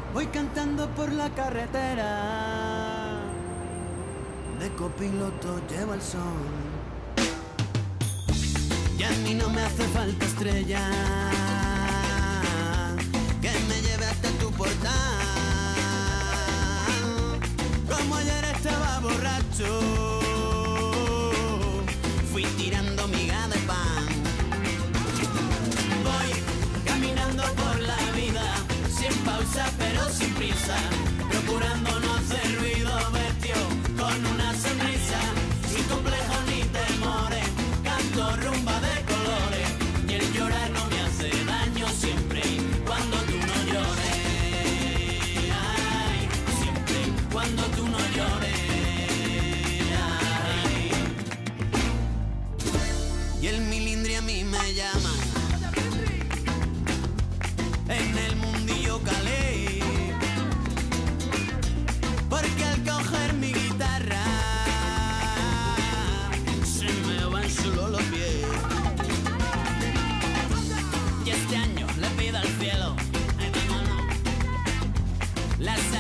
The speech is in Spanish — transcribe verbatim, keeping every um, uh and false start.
Voy cantando por la carretera, de copiloto lleva el sol. Y a mí no me hace falta estrella que me lleve hasta tu portal. Como ayer estaba borracho, fui tirando miga de pan. Voy caminando por la vida, sin pausa pero sin prisa, procurando no hacer ruido, vestido con una sonrisa, sin complejos ni temores, canto rumba de colores, y el llorar no me hace daño siempre y cuando tú no llores. Ay, siempre y cuando tú no llores. Ay. Y el milindri a mí me llama, en el mundillo calé, porque al coger mi guitarra se me van solo los pies. Y este año le pido al cielo, ay, vámonos, las